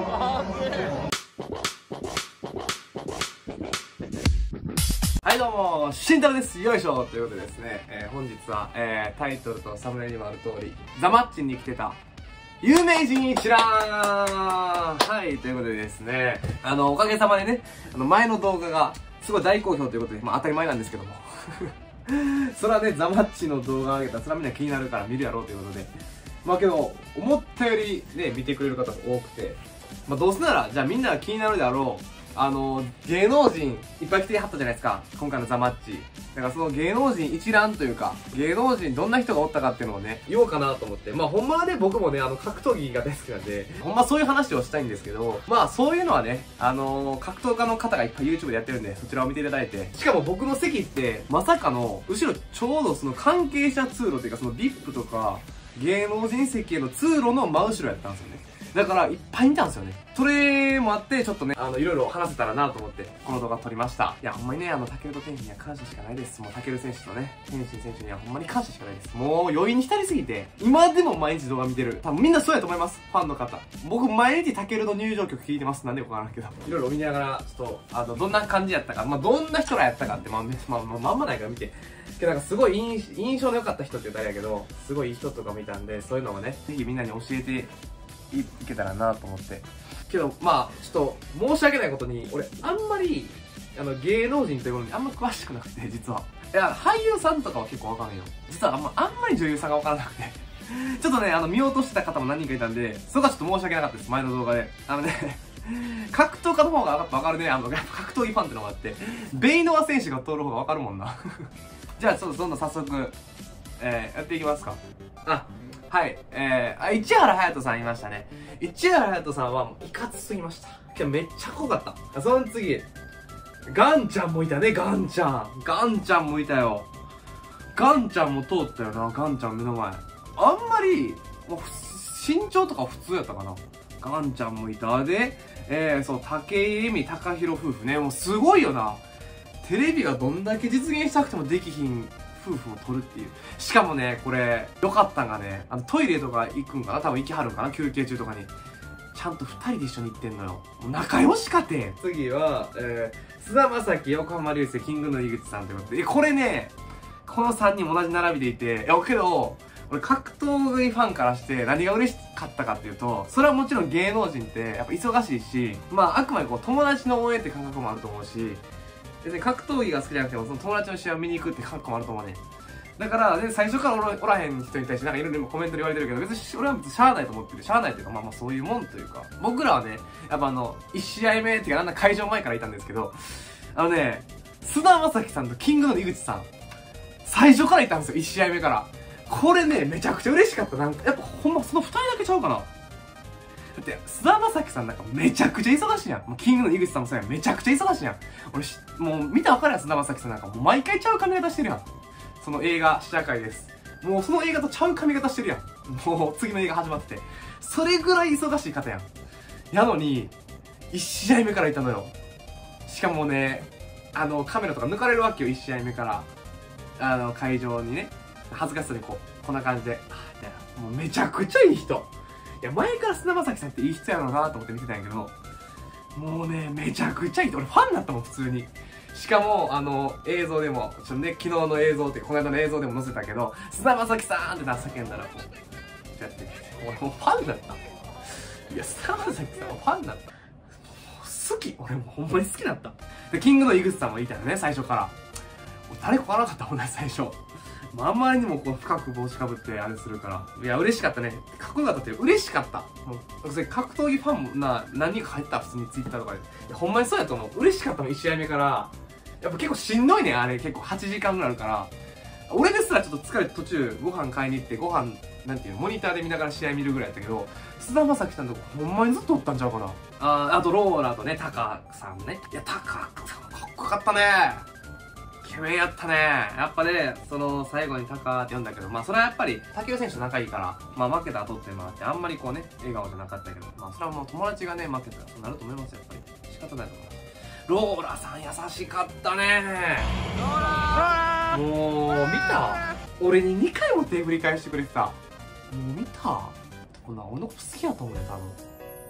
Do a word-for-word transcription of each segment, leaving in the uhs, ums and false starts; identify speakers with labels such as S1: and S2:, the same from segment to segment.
S1: はいどうも、慎太郎です。よいしょということでですね、えー、本日は、えー、タイトルとサムネにもある通り、ザ・マッチに来てた、有名人一覧。はい、ということでですね、あの、おかげさまでね、あの、前の動画が、すごい大好評ということで、まあ当たり前なんですけども。それはね、ザ・マッチの動画を上げたら、それはみんな気になるから見るやろうということで。まあけど、思ったよりね、見てくれる方が多くて、まあどうせなら、じゃあみんなが気になるであろう、あの、芸能人いっぱい来てはったじゃないですか。今回のザ・マッチ。だからその芸能人一覧というか、芸能人どんな人がおったかっていうのをね、言おうかなと思って。まあほんまはね、僕もね、あの、格闘技が大好きなんで、ほんまそういう話をしたいんですけど、まあそういうのはね、あのー、格闘家の方がいっぱい YouTube でやってるんで、そちらを見ていただいて。しかも僕の席って、まさかの、後ろちょうどその関係者通路というか、その ブイアイピー とか、芸能人席への通路の真後ろやったんですよね。だから、いっぱい見たんですよね。それもあって、ちょっとね、あの、いろいろ話せたらなと思って、この動画撮りました。いや、ほんまにね、あの、タケルと天心には感謝しかないです。もう、タケル選手とね、天心選手にはほんまに感謝しかないです。もう、余韻に浸りすぎて、今でも毎日動画見てる。多分みんなそうやと思います。ファンの方。僕、毎日タケルの入場曲聴いてます。なんでかわからんけど。いろいろ見ながら、ちょっと、あの、どんな感じやったか、まあ、どんな人らやったかって、まあ、まあ、まあ、まんまないから見て。けどなんかすごい印印象の良かった人って言ったらあれやけど、すごいいい人とか見たんで、そういうのをね、ぜひみんなに教えていけたらなと思って。けど、まあ、ちょっと、申し訳ないことに、俺、あんまり、あの、芸能人というものにあんま詳しくなくて、実は。いや、俳優さんとかは結構わかんないよ。実はあんま、あんまり女優さんがわからなくて。ちょっとね、あの、見落としてた方も何人かいたんで、そこはちょっと申し訳なかったです、前の動画で。あのね、格闘家の方がやっぱわかるね。あの、やっぱ格闘技ファンってのがあって、ベイノア選手が通る方がわかるもんな。じゃあ、ちょっとどんどん早速、えー、やっていきますか。あ、はい、えー、あ、市原隼人さんいましたね。市原隼人さんはもういかつすぎました。けどめっちゃ濃かった。その次、ガンちゃんもいたね、ガンちゃん。ガンちゃんもいたよ。ガンちゃんも通ったよな、ガンちゃん目の前。あんまり、もう、身長とか普通やったかな。ガンちゃんもいた。で、えー、そう、武井絵美、高弘夫婦ね。もうすごいよな。テレビがどんだけ実現したくてもできひん夫婦を撮るっていう。しかもね、これ、良かったんがね、あの、トイレとか行くんかな多分行きはるんかな休憩中とかに。ちゃんと二人で一緒に行ってんのよ。もう仲良しかて。次は、えー、菅田将暉、横浜流星、キングの井口さんということで。これね、この三人同じ並びでいて、いや、けど、俺格闘技ファンからして何が嬉しかったかっていうと、それはもちろん芸能人ってやっぱ忙しいし、まああくまでこう友達の応援って感覚もあると思うし、別に格闘技が好きじゃなくてもその友達の試合を見に行くって感覚もあると思うね。だから、ね、最初からおら、おらへん人に対してなんかいろいろコメントで言われてるけど、別に俺は別にしゃあないと思ってる。しゃあないというか、まあまあそういうもんというか、僕らはね、やっぱあの、いち試合目っていうか、あんな会場前からいたんですけど、あのね、菅田将暉さんとキングの井口さん、最初からいたんですよ、いち試合目から。これね、めちゃくちゃ嬉しかった。なんか、やっぱほんまそのふたりだけちゃうかな。だって、菅田将暉さんなんかめちゃくちゃ忙しいやん。もうキングの井口さんもそうやん。めちゃくちゃ忙しいやん。俺し、もう見たら分かるやん、菅田将暉さんなんかもう毎回ちゃう髪型してるやん。その映画、試写会です。もうその映画とちゃう髪型してるやん。もう次の映画始まってて。それぐらい忙しい方やん。やのに、いち試合目からいたのよ。しかもね、あの、カメラとか抜かれるわけよ、いち試合目から。あの、会場にね。恥ずかしそうにこう、こんな感じで、あみたいな。もうめちゃくちゃいい人。いや、前から菅田将暉さんっていい人やろうなと思って見てたんやけど、もうね、めちゃくちゃいい人。俺ファンだったもん、普通に。しかも、あの、映像でも、ちょっとね、昨日の映像って、この間の映像でも載せたけど、菅田将暉さんって叫んだら、こう、やって、俺もうファンだった。いや、菅田将暉さんはファンだった。好き。俺もうほんまに好きだった。で、キングの井口さんもいたよね、最初から。誰かわからなかったもんね、最初。あんまりにもこう深く帽子かぶってあれするから。いや、嬉しかったね。かっこよかったっていう。嬉しかった。もう、それ格闘技ファンもな、何人か入った普通にツイッターとかで。いや、ほんまにそうやと思う。嬉しかったもん、いち試合目から。やっぱ結構しんどいね、あれ。結構はちじかんぐらいあるから。俺ですらちょっと疲れて途中ご飯買いに行って、ご飯、なんていうの、モニターで見ながら試合見るぐらいやったけど、菅田将暉さんとこほんまにずっとおったんちゃうかな。あー、あとローラとね、タカさんね。いや、タカさんかっこよかったね。イケメンやったね。やっぱね、その最後にタカって呼んだけど、まあそれはやっぱり、武井選手と仲いいから、まあ負けた後っていうのもあって、あんまりこうね、笑顔じゃなかったけど、まあそれはもう友達がね、負けたらそうなると思いますよ、やっぱり。仕方ないと思います。ローラさん優しかったね。ローラーもう、見た？俺ににかいも手振り返してくれてた。もう見た？こんな俺のこと好きやと思うよ、多分。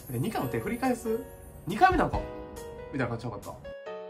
S1: え、にかいの手振り返す ?に 回目なんかみたいな感じなかった。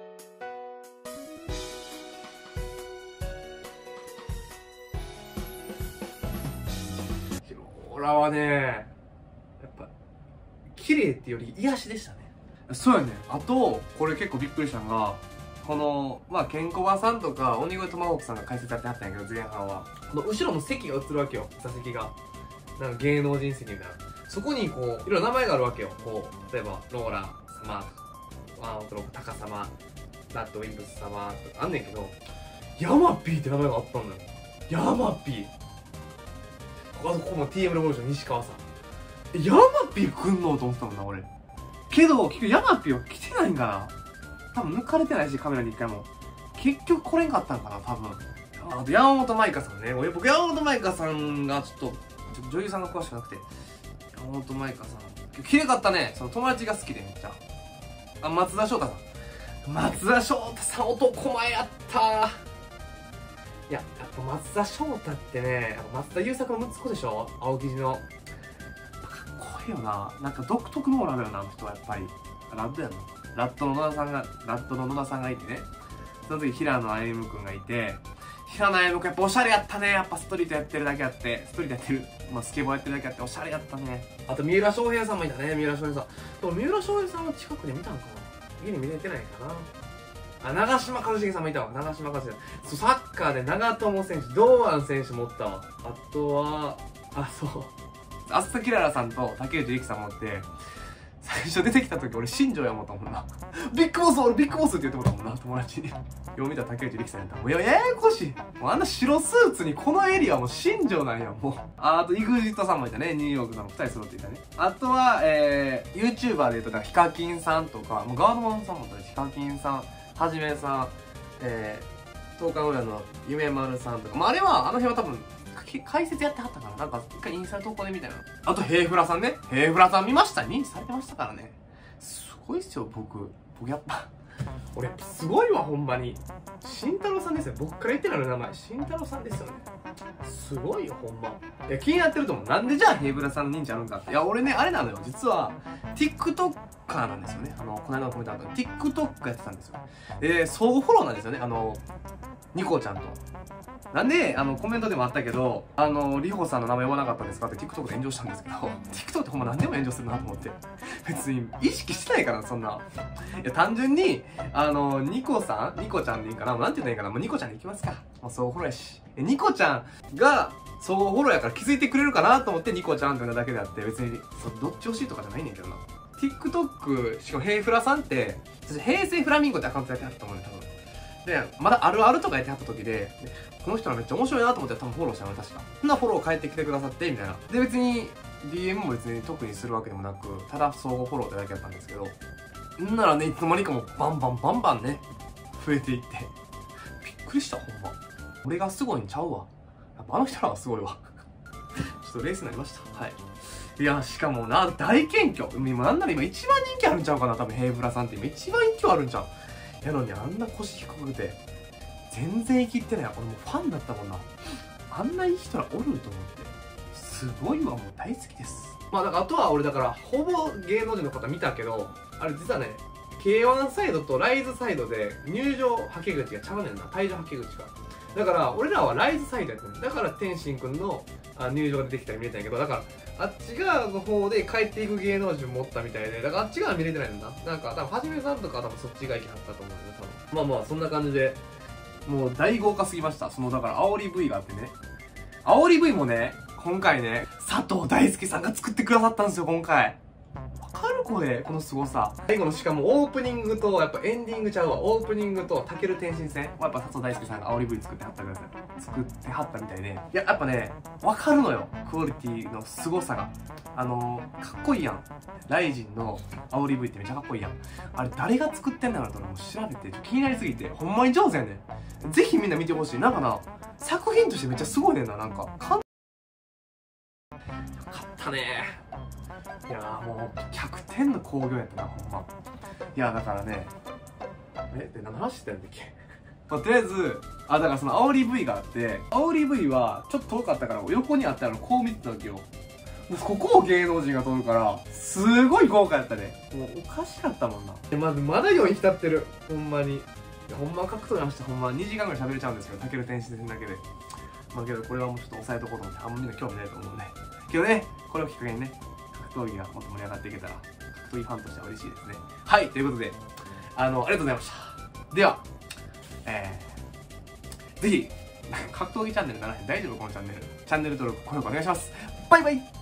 S1: ヒローラはね、やっぱ、綺麗ってより癒しでしたね。そうやね。あと、これ結構びっくりしたのが、この、まあ、ケンコバさんとか、鬼越トマホークさんが解説やってはったんやけど、前半は。この後ろの席が映るわけよ、座席が。なんか芸能人席みたいな。そこにこう、いろいろ名前があるわけよ。こう、例えば、ローラ様、ワンオトロタカ様、ラッドウィンブス様とかあんねんけど、ヤマピーって名前があったんだよ。ヤマピー。ここも ティーエム レボリューション西川さん。え、ヤマピー来んのと思ってたもんな、俺。けど、結局ヤマピーは来てないんかな。多分抜かれてないし、カメラに一回も。結局来れんかったんかな、多分。あと、山本舞香さんね。俺、僕、山本舞香さんがちょっと、ちょっと女優さんが詳しくなくて。山本舞香さん。綺麗かったね。その友達が好きでめっちゃ。あ、松田翔太さん。松田翔太さん、男前やったー。いや、やっぱ松田翔太ってね、やっぱ松田優作の息子でしょ、青生地の。やっぱかっこいいよな。なんか独特のオーラだよな、あの人はやっぱり。ラッドやな。ラッドの野田さんが、ラッドの野田さんがいてね。その時、平野歩夢くんがいて、平野歩夢くんやっぱおしゃれやったね。やっぱストリートやってるだけあって、ストリートやってる、まあスケボーやってるだけあっておしゃれやったね。あと、三浦翔平さんもいたね、三浦翔平さん。でも三浦翔平さんは近くで見たんかな、家に見れてないかな。あ、長嶋一茂さんもいたわ。長嶋一茂さん。そう、サッカーで長友選手、堂安選手もおったわ。あとは、あ、そう。浅田キララさんと竹内力さんもおって、最初出てきた時俺新庄や思ったもんな。ビッグボス俺ビッグボスって言ってもらったもんな、友達に。よう見たら竹内力さんやったら、もうややこしい。もうあんな白スーツにこのエリアもう新庄なんや、もう。あ、あと、イグジットさんもいたね。ニューヨークさんもふたり揃っていたね。あとは、えー、YouTuber で言うと、なんかヒカキンさんとか、もうガードマンさんもいたし、ヒカキンさん、はじめさん、えー、東海オンエアの夢丸さんとか、まあ、あれは、あの辺は多分、解説やってはったかな、なんか、一回インスタ投稿でみたいな。あと、ヘイフラさんね。ヘイフラさん見ました？認知されてましたからね。すごいっすよ、僕。僕やっぱ。俺、すごいわ、ほんまに。慎太郎さんですよ。僕から言ってないの名前。慎太郎さんですよね。すごいよ、ほんま。いや、気になってると思う。なんでじゃあ、ヘイフラさんの認知あるんかって。いや、俺ね、あれなのよ。実は、TikToker なんですよね。あの、この間のコメントあった TikTok やってたんですよ。で、相互フォローなんですよね。あの、ニコちゃんと。なんで、あの、コメントでもあったけど、あの、リホさんの名前呼ばなかったんですかって TikTok で炎上したんですけど、TikTok ってほんま何でも炎上するなと思って。別に、意識してないから、そんな。いや、単純に、あの、ニコさんニコちゃんでいいかな、もうなんて言ったらいいかな、もうニコちゃんでいきますか。もう相互フォローやし。え、ニコちゃんが、相互フォローやから気づいてくれるかなと思ってニコちゃんって言うだけであって、別に、そどっち欲しいとかじゃないねんけどな。TikTok、しかもヘイフラさんって、平成フラミンゴってアカウントやってはったと思うね、多分。で、まだあるあるとかやってはった時で、この人らめっちゃ面白いなと思って多分フォローしたの確か。そんなフォロー返ってきてくださって、みたいな。で、別に ディーエム も別に特にするわけでもなく、ただ相互フォローってだけだったんですけど、んならね、いつの間にかもうバンバンバンバンね、増えていって。びっくりした、ほんま。俺がすごいんちゃうわ。やっぱあの人らはすごいわ。ちょっとレースになりました。はい。いや、しかもな、大謙虚。今なんなら今一番人気あるんちゃうかな、多分ヘイブラさんって今一番人気あるんちゃう。やのにあんな腰低くて、全然生きってない。俺もうファンだったもんな。あんないい人らおると思って。すごいわ、もう大好きです。まあだからあとは俺だから、ほぼ芸能人の方見たけど、あれ実はね、ケーワン サイドとライズサイドで入場はけ口がちゃうねんな。退場はけ口が。だから俺らはライズサイドやったねん。だから天心くんのあ入場が出てきたり見れたんやけど、だからあっち側の方で帰っていく芸能人もおったみたいで、だからあっち側見れてないんだ。なんか多分はじめさんとかは多分そっち側行きはったと思うんだけど、多分。まあまあそんな感じで、もう大豪華すぎました。そのだから煽り V があってね。煽り V もね、今回ね、佐藤大輔さんが作ってくださったんですよ、今回。わかるこれ、この凄さ。最後のしかもオープニングと、やっぱエンディングちゃうわ。オープニングと、タケル天心戦はやっぱ佐藤大輔さんが煽り V 作ってはったください。作ってはったみたいで。いや、やっぱね、わかるのよ。クオリティの凄さが。あのー、かっこいいやん。ライジンの煽り V ってめっちゃかっこいいやん。あれ誰が作ってんだろうと思って調べて、気になりすぎて、ほんまに上手やねん。ぜひみんな見てほしい。なんかな、作品としてめっちゃすごいねんな、なんか。かんよかったね。いやーもうひゃくてんの興行やったな、ほんま。いやだからね、えで何の話してたんだっけ。まあ、とりあえず、あ、だからその煽り V があって、煽り V はちょっと遠かったから横にあったのこう見てた時よ。 ここを芸能人が通るから、すごい豪華やったね。もうおかしかったもんな。まず、まだよに浸ってる。ほんまに。ほんま格闘技の話ほんまにじかんぐらい喋れちゃうんですけど、タケル天使戦だけで。まあけど、これはもうちょっと抑えとこうと思って、あんまみんな興味ないと思うんで。けどね、これをきっかけにね、格闘技がもっと盛り上がっていけたら、格闘技ファンとしては嬉しいですね。はい、ということで、あの、ありがとうございました。では、えー、ぜひ、格闘技チャンネルならへん。大丈夫このチャンネル。チャンネル登録、高評価お願いします。バイバイ。